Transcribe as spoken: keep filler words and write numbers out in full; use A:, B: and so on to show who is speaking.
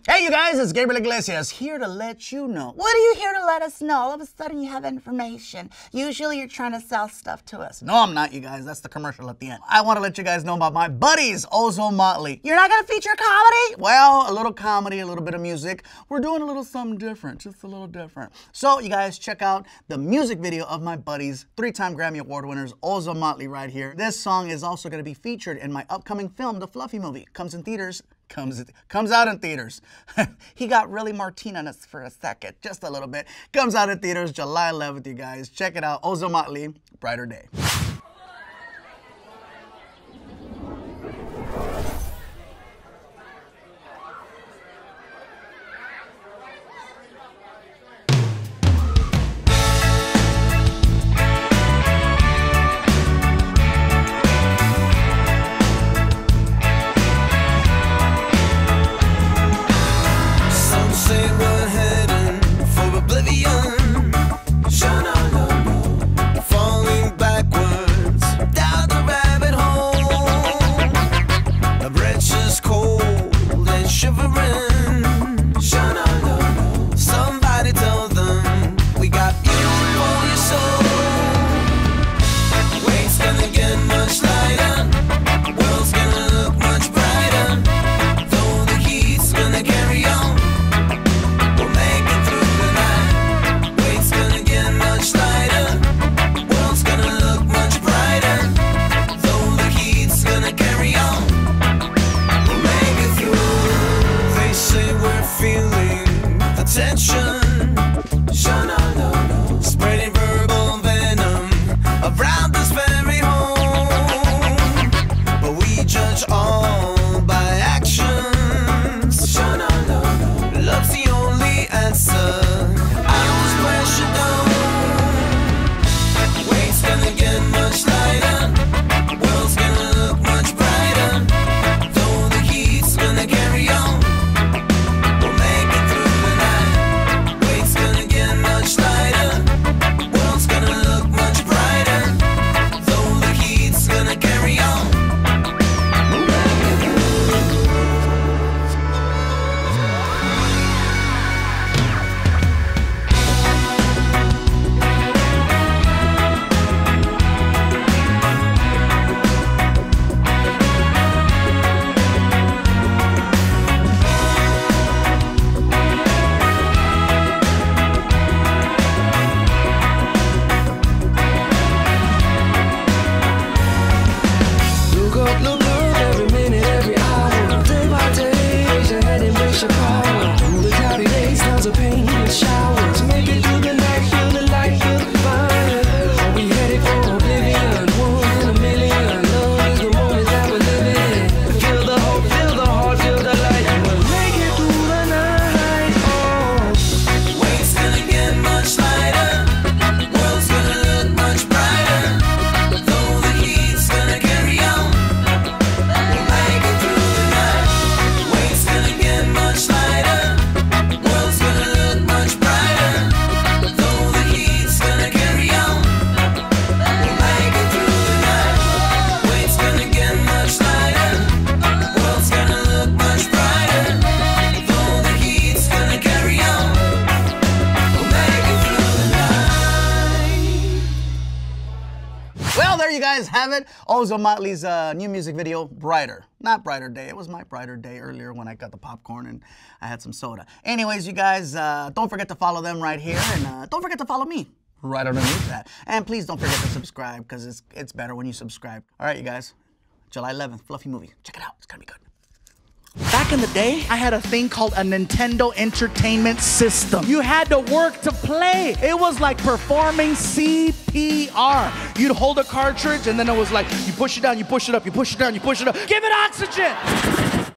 A: Hey you guys, it's Gabriel Iglesias here to let you know.
B: What are you here to let us know? All of a sudden you have information. Usually you're trying to sell stuff to us.
A: No, I'm not, you guys. That's the commercial at the end. I want to let you guys know about my buddies, Ozomatli.
B: You're not going to feature comedy?
A: Well, a little comedy, a little bit of music. We're doing a little something different, just a little different. So you guys check out the music video of my buddies, three-time Grammy Award winners, Ozomatli right here. This song is also going to be featured in my upcoming film, The Fluffy Movie. Comes in theaters. Comes, comes out in theaters. He got really Martine on us for a second, just a little bit. Comes out in theaters July eleventh, you guys. Check it out. Ozomatli, Brighter Day.
C: Spreading verbal venom around this very home, but we judge all by actions. Love's the only answer. I was pressured down. Weight's gonna get much lighter. World's gonna look much brighter. Though the heat's gonna carry on.
A: There you guys have it. Ozomatli's uh, new music video, Brighter. Not Brighter Day. It was my brighter day earlier when I got the popcorn and I had some soda. Anyways, you guys, uh, don't forget to follow them right here. And uh, don't forget to follow me right underneath that. And please don't forget to subscribe because it's, it's better when you subscribe. All right, you guys. July eleventh, Fluffy Movie. Check it out. It's going to be good.
D: Back in the day, I had a thing called a Nintendo Entertainment System. You had to work to play. It was like performing C P R. You'd hold a cartridge and then it was like, you push it down, you push it up, you push it down, you push it up. Give it oxygen!